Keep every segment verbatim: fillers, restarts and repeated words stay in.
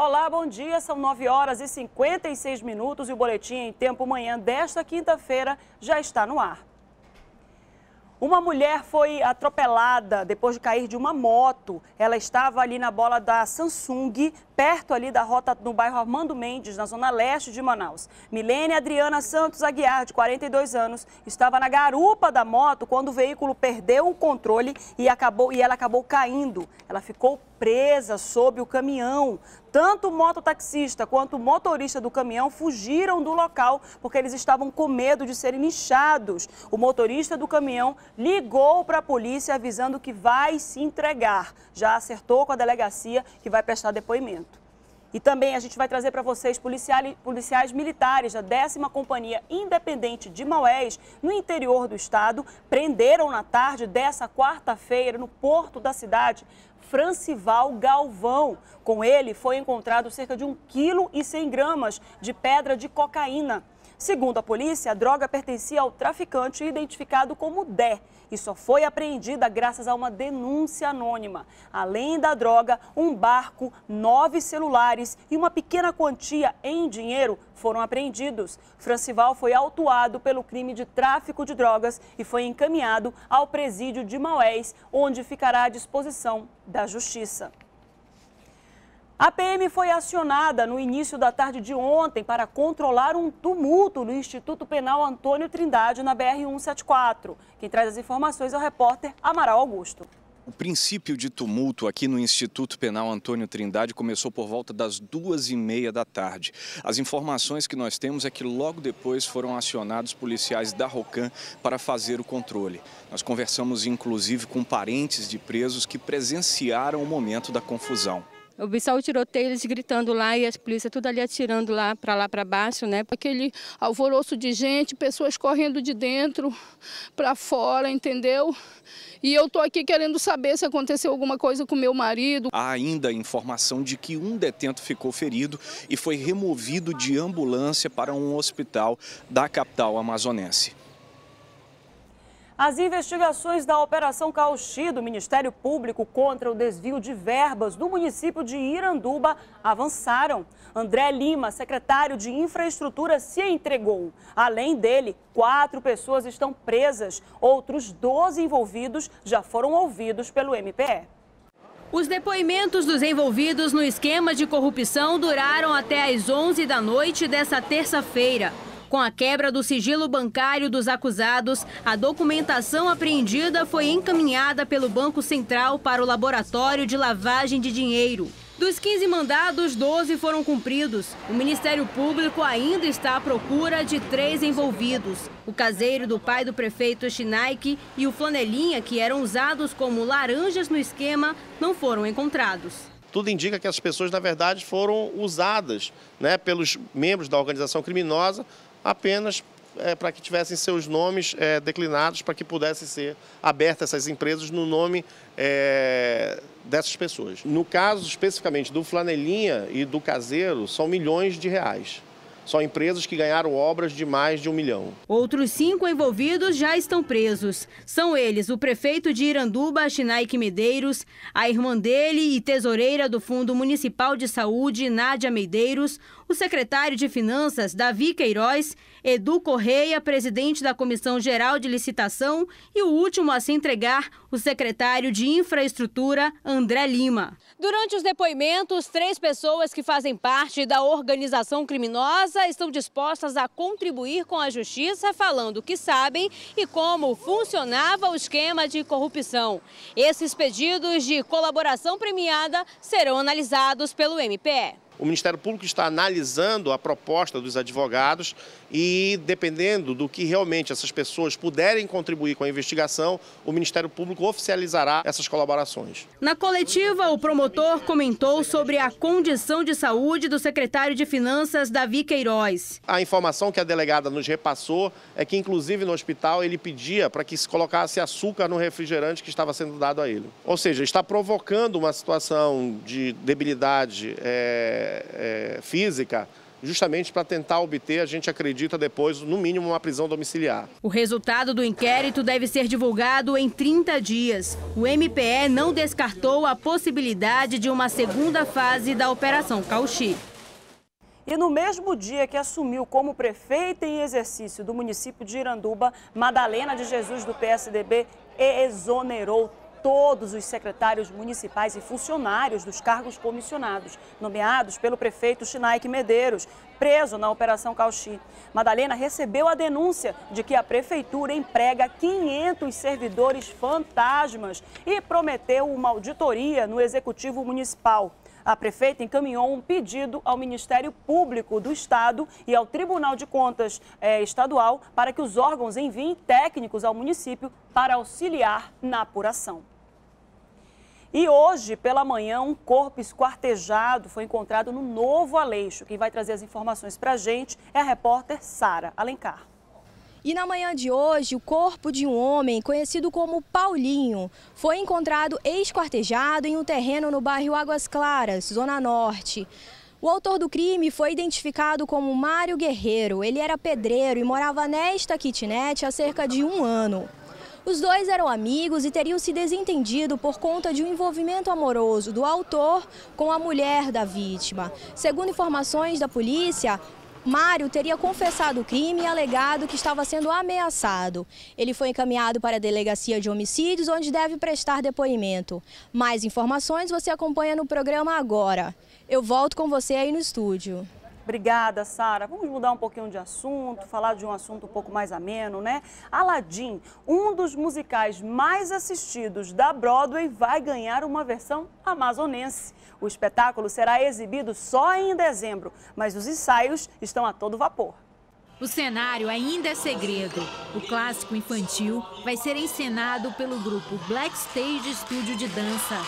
Olá, bom dia. São nove horas e cinquenta e seis minutos e o Boletim em Tempo Manhã desta quinta-feira já está no ar. Uma mulher foi atropelada depois de cair de uma moto. Ela estava ali na bola da Samsung, perto ali da rota no bairro Armando Mendes, na zona leste de Manaus. Milene Adriana Santos Aguiar, de quarenta e dois anos, estava na garupa da moto quando o veículo perdeu o controle e, acabou, e ela acabou caindo. Ela ficou presa sob o caminhão. Tanto o mototaxista quanto o motorista do caminhão fugiram do local porque eles estavam com medo de serem linchados. O motorista do caminhão ligou para a polícia avisando que vai se entregar. Já acertou com a delegacia que vai prestar depoimento. E também a gente vai trazer para vocês policiais, policiais militares da décima Companhia Independente de Maués, no interior do estado, prenderam na tarde dessa quarta-feira, no porto da cidade, Francival Galvão. Com ele foi encontrado cerca de um vírgula cem gramas de pedra de cocaína. Segundo a polícia, a droga pertencia ao traficante identificado como Dé e só foi apreendida graças a uma denúncia anônima. Além da droga, um barco, nove celulares e uma pequena quantia em dinheiro foram apreendidos. Francival foi autuado pelo crime de tráfico de drogas e foi encaminhado ao presídio de Maués, onde ficará à disposição da Justiça. A P M foi acionada no início da tarde de ontem para controlar um tumulto no Instituto Penal Antônio Trindade, na B R cento e setenta e quatro. Quem traz as informações é o repórter Amaral Augusto. O princípio de tumulto aqui no Instituto Penal Antônio Trindade começou por volta das duas e meia da tarde. As informações que nós temos é que logo depois foram acionados policiais da ROCAM para fazer o controle. Nós conversamos inclusive com parentes de presos que presenciaram o momento da confusão. Eu vi só o tiroteio, eles gritando lá e as polícias tudo ali atirando lá para lá para baixo, né? Aquele alvoroço de gente, pessoas correndo de dentro para fora, entendeu? E eu tô aqui querendo saber se aconteceu alguma coisa com meu marido. Há ainda informação de que um detento ficou ferido e foi removido de ambulância para um hospital da capital amazonense. As investigações da Operação Cauxi do Ministério Público contra o desvio de verbas do município de Iranduba avançaram. André Lima, secretário de Infraestrutura, se entregou. Além dele, quatro pessoas estão presas. Outros doze envolvidos já foram ouvidos pelo M P E. Os depoimentos dos envolvidos no esquema de corrupção duraram até às onze da noite dessa terça-feira. Com a quebra do sigilo bancário dos acusados, a documentação apreendida foi encaminhada pelo Banco Central para o Laboratório de Lavagem de Dinheiro. Dos quinze mandados, doze foram cumpridos. O Ministério Público ainda está à procura de três envolvidos. O caseiro do pai do prefeito Schneik e o flanelinha, que eram usados como laranjas no esquema, não foram encontrados. Tudo indica que as pessoas, na verdade, foram usadas, né, pelos membros da organização criminosa apenas é, para que tivessem seus nomes é, declinados, para que pudessem ser abertas essas empresas no nome é, dessas pessoas. No caso, especificamente, do flanelinha e do caseiro, são milhões de reais. São empresas que ganharam obras de mais de um milhão. Outros cinco envolvidos já estão presos. São eles o prefeito de Iranduba, Schneik Medeiros, a irmã dele e tesoureira do Fundo Municipal de Saúde, Nádia Medeiros, o secretário de Finanças, Davi Queiroz, Edu Correia, presidente da Comissão Geral de Licitação, e o último a se entregar, o secretário de Infraestrutura, André Lima. Durante os depoimentos, três pessoas que fazem parte da organização criminosa estão dispostas a contribuir com a justiça, falando o que sabem e como funcionava o esquema de corrupção. Esses pedidos de colaboração premiada serão analisados pelo M P E. O Ministério Público está analisando a proposta dos advogados e, dependendo do que realmente essas pessoas puderem contribuir com a investigação, o Ministério Público oficializará essas colaborações. Na coletiva, o promotor comentou sobre a condição de saúde do secretário de Finanças, Davi Queiroz. A informação que a delegada nos repassou é que, inclusive, no hospital, ele pedia para que se colocasse açúcar no refrigerante que estava sendo dado a ele. Ou seja, está provocando uma situação de debilidade é, é, física, justamente para tentar obter, a gente acredita depois, no mínimo, uma prisão domiciliar. O resultado do inquérito deve ser divulgado em trinta dias. O M P E não descartou a possibilidade de uma segunda fase da Operação Cauchy. E no mesmo dia que assumiu como prefeita em exercício do município de Iranduba, Madalena de Jesus, do P S D B, exonerou todos os secretários municipais e funcionários dos cargos comissionados, nomeados pelo prefeito Chinaik Medeiros, preso na Operação Cauchy. Madalena recebeu a denúncia de que a prefeitura emprega quinhentos servidores fantasmas e prometeu uma auditoria no Executivo Municipal. A prefeita encaminhou um pedido ao Ministério Público do Estado e ao Tribunal de Contas eh, Estadual para que os órgãos enviem técnicos ao município para auxiliar na apuração. E hoje, pela manhã, um corpo esquartejado foi encontrado no Novo Aleixo. Quem vai trazer as informações para a gente é a repórter Sara Alencar. E na manhã de hoje, o corpo de um homem conhecido como Paulinho foi encontrado esquartejado em um terreno no bairro Águas Claras, Zona Norte. O autor do crime foi identificado como Mário Guerreiro. Ele era pedreiro e morava nesta kitnet há cerca de um ano. Os dois eram amigos e teriam se desentendido por conta de um envolvimento amoroso do autor com a mulher da vítima. Segundo informações da polícia, Mário teria confessado o crime e alegado que estava sendo ameaçado. Ele foi encaminhado para a Delegacia de Homicídios, onde deve prestar depoimento. Mais informações você acompanha no programa agora. Eu volto com você aí no estúdio. Obrigada, Sara. Vamos mudar um pouquinho de assunto, falar de um assunto um pouco mais ameno, né? Aladdin, um dos musicais mais assistidos da Broadway, vai ganhar uma versão amazonense. O espetáculo será exibido só em dezembro, mas os ensaios estão a todo vapor. O cenário ainda é segredo. O clássico infantil vai ser encenado pelo grupo Black Stage Studio de Dança.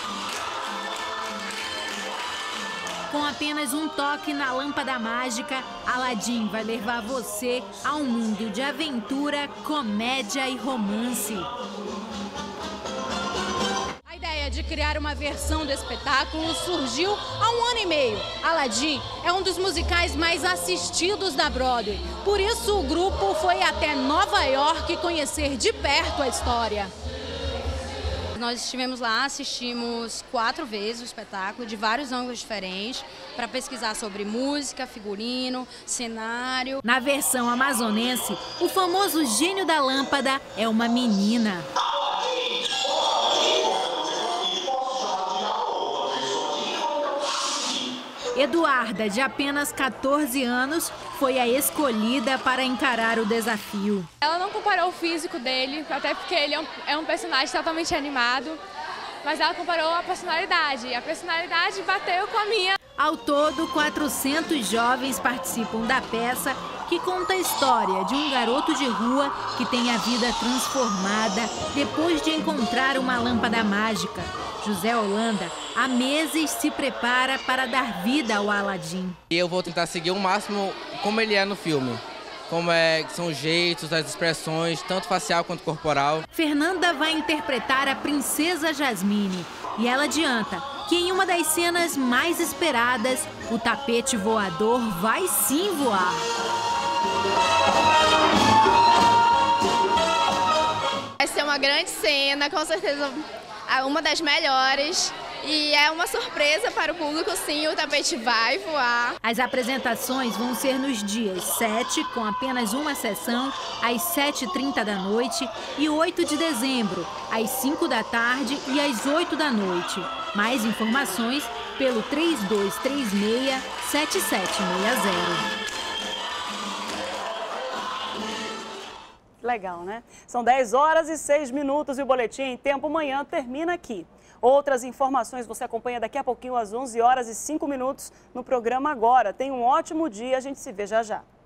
Com apenas um toque na lâmpada mágica, Aladdin vai levar você a um mundo de aventura, comédia e romance. A ideia de criar uma versão do espetáculo surgiu há um ano e meio. Aladdin é um dos musicais mais assistidos da Broadway. Por isso, o grupo foi até Nova York conhecer de perto a história. Nós estivemos lá, assistimos quatro vezes o espetáculo, de vários ângulos diferentes, para pesquisar sobre música, figurino, cenário. Na versão amazonense, o famoso gênio da lâmpada é uma menina. Eduarda, de apenas quatorze anos, foi a escolhida para encarar o desafio. Ela não comparou o físico dele, até porque ele é um, é um personagem totalmente animado, mas ela comparou a personalidade, e a personalidade bateu com a minha. Ao todo, quatrocentos jovens participam da peça, que conta a história de um garoto de rua que tem a vida transformada depois de encontrar uma lâmpada mágica. José Holanda, há meses se prepara para dar vida ao Aladdin. Eu vou tentar seguir o máximo como ele é no filme. Como é, são os jeitos, as expressões, tanto facial quanto corporal. Fernanda vai interpretar a princesa Jasmine e ela adianta que em uma das cenas mais esperadas, o tapete voador vai sim voar. Vai ser uma grande cena, com certeza uma das melhores. E é uma surpresa para o público, sim, o tapete vai voar. As apresentações vão ser nos dias sete, com apenas uma sessão, às sete e trinta da noite, e oito de dezembro, às cinco da tarde e às oito da noite. Mais informações pelo três dois três seis, sete sete seis zero. Legal, né? São dez horas e seis minutos e o Boletim em Tempo Manhã termina aqui. Outras informações você acompanha daqui a pouquinho às onze horas e cinco minutos no programa Agora. Tenha um ótimo dia, a gente se vê já já.